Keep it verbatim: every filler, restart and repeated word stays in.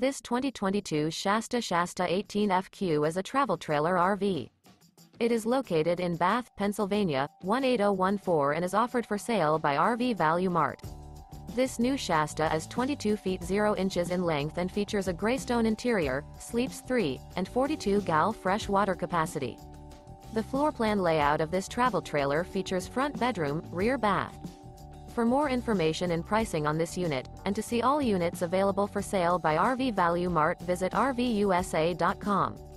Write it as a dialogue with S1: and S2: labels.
S1: This twenty twenty-two Shasta Shasta eighteen F Q is a travel trailer R V. It is located in Bath, Pennsylvania, one eight zero one four and is offered for sale by R V Value Mart. This new Shasta is twenty-two feet zero inches in length and features a greystone interior, sleeps three, and forty-two gallon fresh water capacity. The floor plan layout of this travel trailer features front bedroom, rear bath. For more information and pricing on this unit, and to see all units available for sale by R V Value Mart, visit R V U S A dot com.